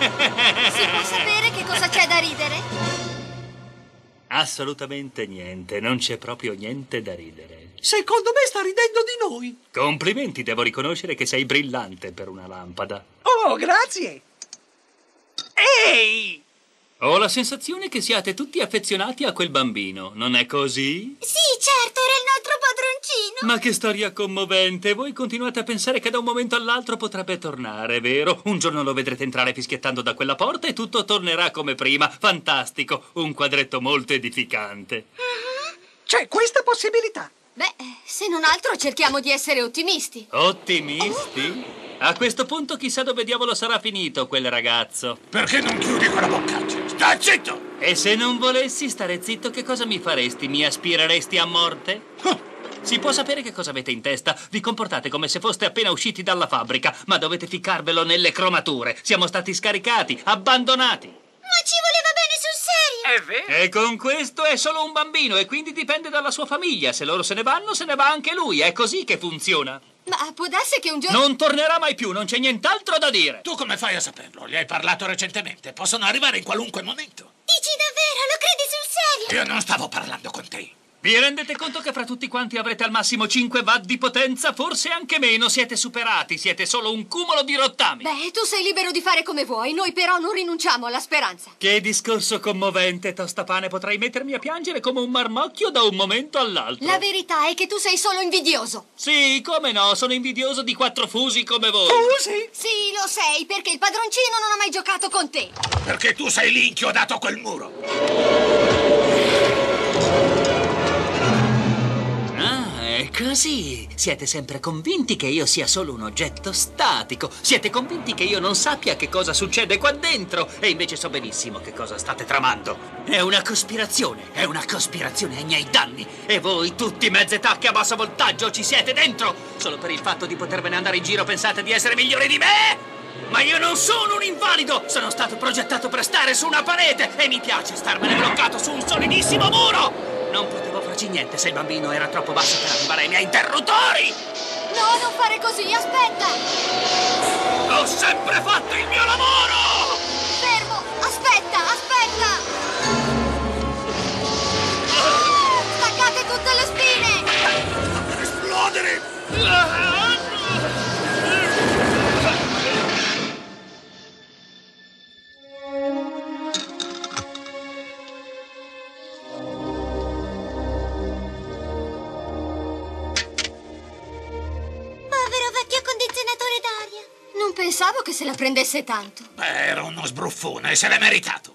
Si può sapere che cosa c'è da ridere? Assolutamente niente, non c'è proprio niente da ridere. Secondo me sta ridendo di noi. Complimenti, devo riconoscere che sei brillante per una lampada. Oh, grazie. Ehi! Ho la sensazione che siate tutti affezionati a quel bambino, non è così? Sì, certo, era il nostro padroncino. Ma che storia commovente! Voi continuate a pensare che da un momento all'altro potrebbe tornare, vero? Un giorno lo vedrete entrare fischiettando da quella porta e tutto tornerà come prima. Fantastico! Un quadretto molto edificante. C'è questa possibilità. Beh, se non altro cerchiamo di essere ottimisti. Ottimisti? A questo punto chissà dove diavolo sarà finito quel ragazzo. Perché non chiudi quella boccaccia? Sta zitto! E se non volessi stare zitto, che cosa mi faresti? Mi aspireresti a morte? Si può sapere che cosa avete in testa? Vi comportate come se foste appena usciti dalla fabbrica, ma dovete ficcarvelo nelle cromature. Siamo stati scaricati, abbandonati. Ma ci voleva bene sul serio. È vero. E con questo è solo un bambino e quindi dipende dalla sua famiglia. Se loro se ne vanno, se ne va anche lui. È così che funziona. Ma può darsi che un giorno... Non tornerà mai più, non c'è nient'altro da dire. Tu come fai a saperlo? Gli hai parlato recentemente. Possono arrivare in qualunque momento. Dici davvero? Lo credi sul serio? Io non stavo parlando con te. Vi rendete conto che fra tutti quanti avrete al massimo 5 watt di potenza? Forse anche meno, siete superati, siete solo un cumulo di rottami. Beh, tu sei libero di fare come vuoi, noi però non rinunciamo alla speranza. Che discorso commovente, tostapane, potrei mettermi a piangere come un marmocchio da un momento all'altro. La verità è che tu sei solo invidioso. Sì, come no, sono invidioso di 4 fusi come voi. Fusi? Sì, lo sei, perché il padroncino non ha mai giocato con te. Perché tu sei lì inchiodato a quel muro. È così. Siete sempre convinti che io sia solo un oggetto statico. Siete convinti che io non sappia che cosa succede qua dentro. E invece so benissimo che cosa state tramando. È una cospirazione ai miei danni. E voi, tutti mezze tacche a basso voltaggio, ci siete dentro. Solo per il fatto di potervene andare in giro pensate di essere migliori di me? Ma io non sono un invalido! Sono stato progettato per stare su una parete e mi piace starmene bloccato su un solidissimo muro! Non potevo farci niente se il bambino era troppo basso per arrivare ai miei interruttori! No, non fare così, aspetta! Ho sempre fatto il mio lavoro! Fermo, aspetta! Staccate tutte le spine! Per esplodere! Non pensavo che se la prendesse tanto. Beh, era uno sbruffone, se l'è meritato.